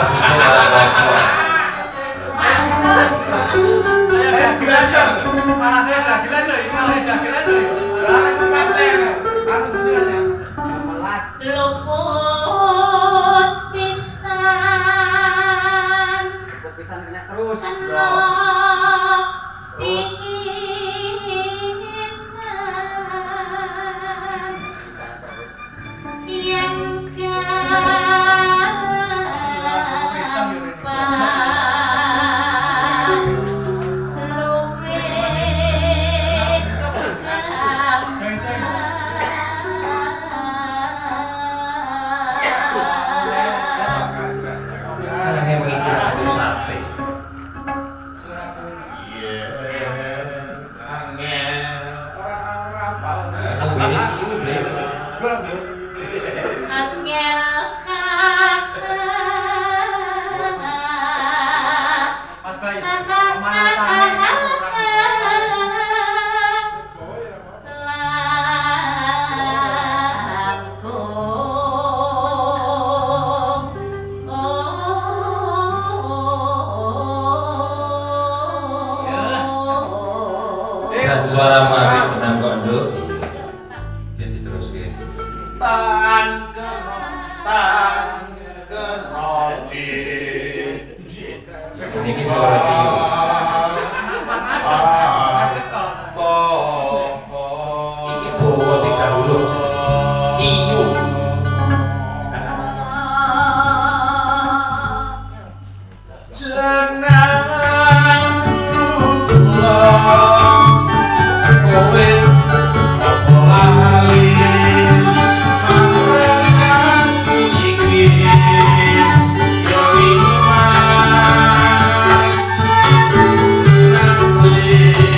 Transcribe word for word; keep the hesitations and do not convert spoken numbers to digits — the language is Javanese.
maksudnya apa? Malah kayak dagelan loh, malah kayak dagelan loh. Lah pas ler, aku dunia melas. Luput pisan. Luput pisan kena terus. Suara mari petang kondo. Jadi terus ya. Tan ke